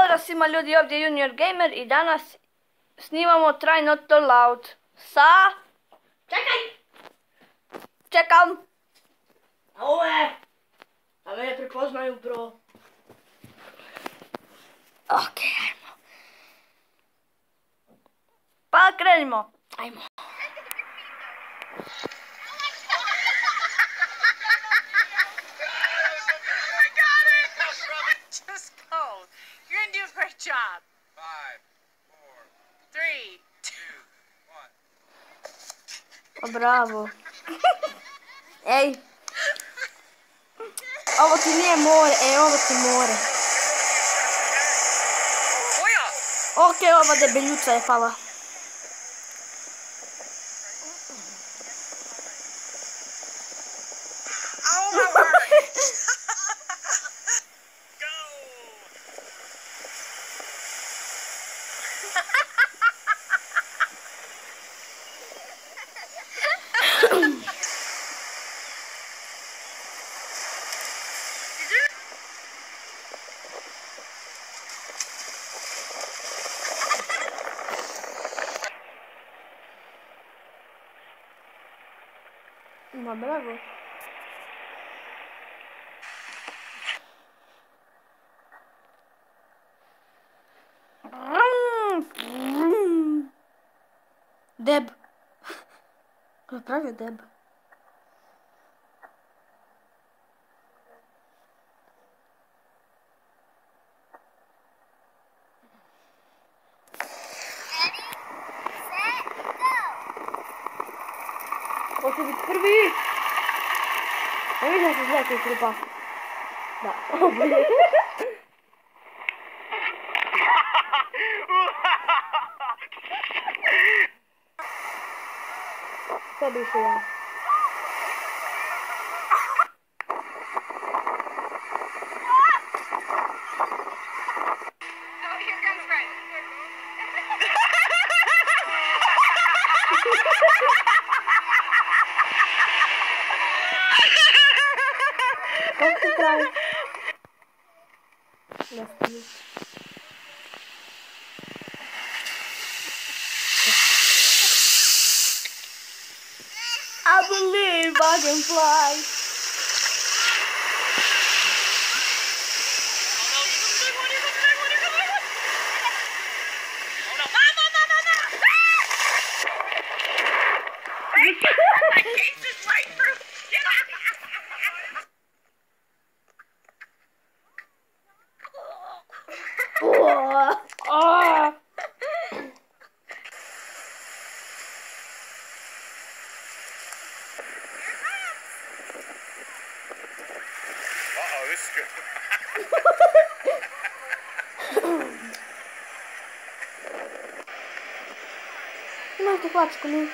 Pozdrav svima ljudi, ovdje je Junior Gamer i danas snimamo Try Not To Loud sa... Čekam! A ovo je... A mene prepoznaju, bro. Ok, ajmo. Pa krenimo. Ajmo. Just go. You're gonna do a great job. 5, 4, 3, 2, 1. Bravo. Ej. Ovo ti nije more, ovo ti more. Ok, ova debeljuca je pala. Oh, my word. Ma bravo. Deb. Napravio Deb. Ko će biti prvi? Ne vidim da se zleti u trupa. Da. Sve bi išlo ja. Kako se pravi? Nastavi. I believe I can fly. Uh-oh, this is good. Možete hvačku mi.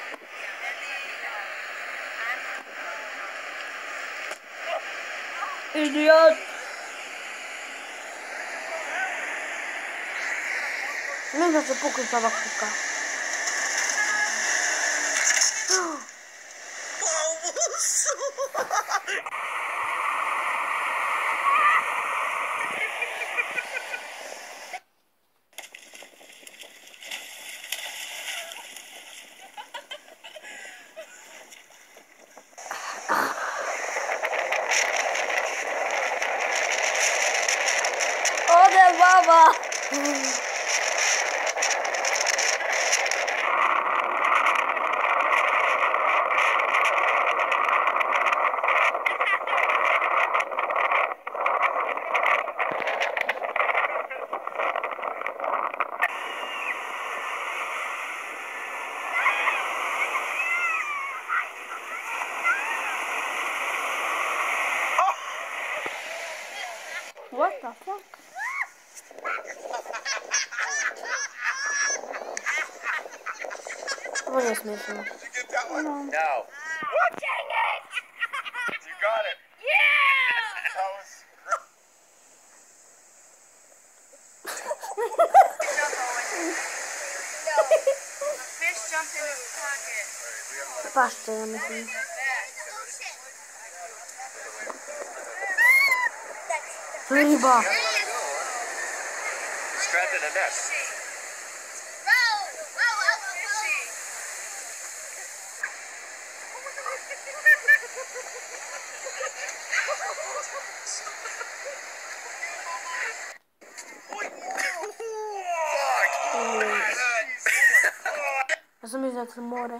Idiot. Ne da se pukli sa ovak puka. Ode baba! What the fuck? Ovo nije smiješno. Did you get that one? No. No. What? Dang it! You got it. Yeah! That was... Jump, Owen. No. A fish jumped in his pocket. Pašte, ja mislim. Riba. trapped in a nest. Cosa mi sa il rumore?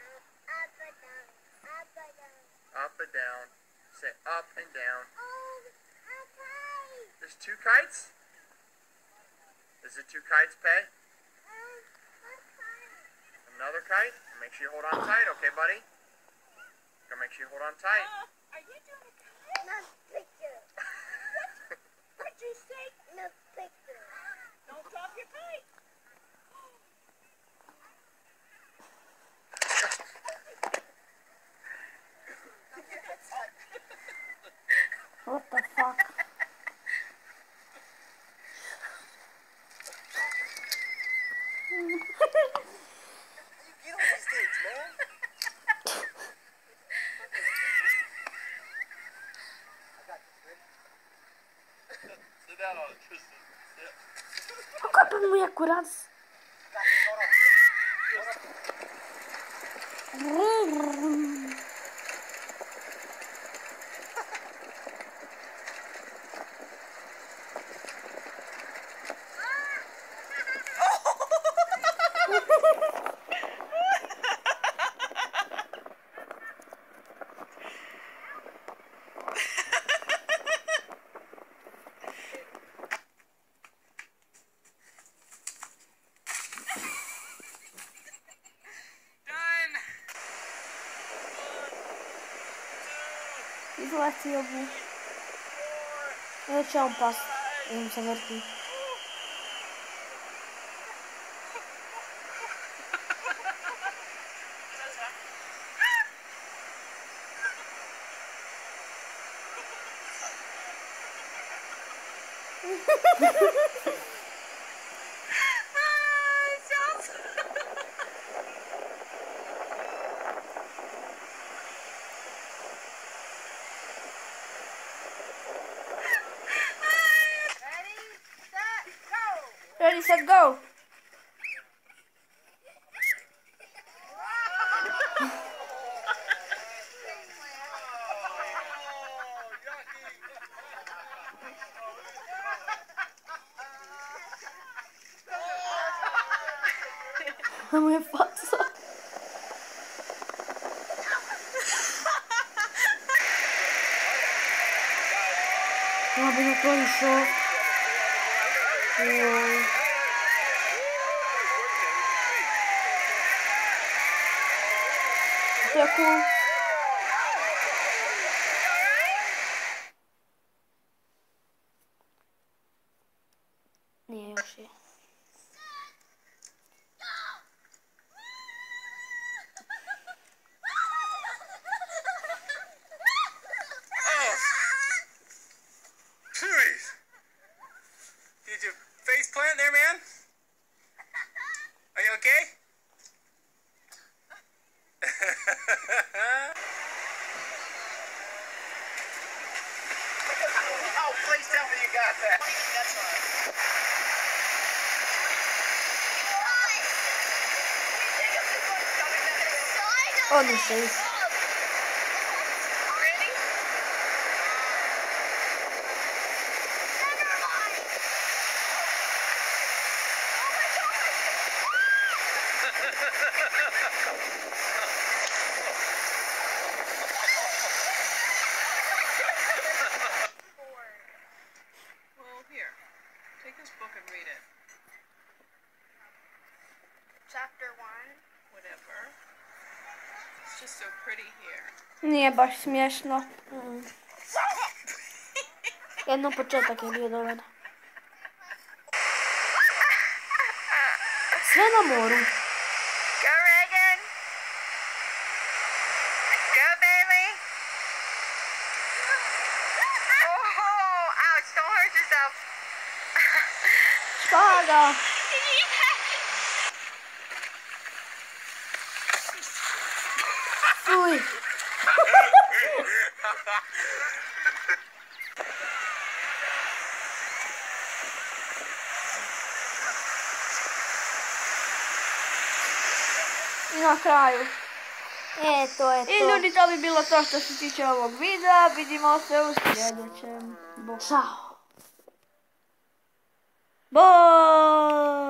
Up and down. Say up and down. There's two kites? Is it two kites, Pay? Another kite? Make sure you hold on tight, okay, buddy? Gotta make sure you hold on tight. Are you doing a kite? No picture. What'd you say? No picture. Don't drop your kite. What the fuck? Get on the stage, man. Sit down on it, Tristan. Sit. O corpo muy acurados. Infatti io non c'è un passo e non so perché. Ready, set, go! Come hai fatto? Ma venuto il show. Wow. Cool. Nie, już je. Did you face plant there, man? Are you okay? Oh, please tell me you got that. That's fine. O, nie sei. Well, here. Take this book and read it. Chapter 1. Whatever. It's just so pretty here. Nie, baš śmieszno. Jedno początek, jak je dovedu. Sve na moru. Go, Reagan. Go, Bailey. Oh, ouch. Don't hurt yourself. Szpaga. Fuj. I na kraju. To je I to. ljudi, to bi bilo to što se tiče ovog videa. Vidimo se u sljedećem. Ćao. Bye!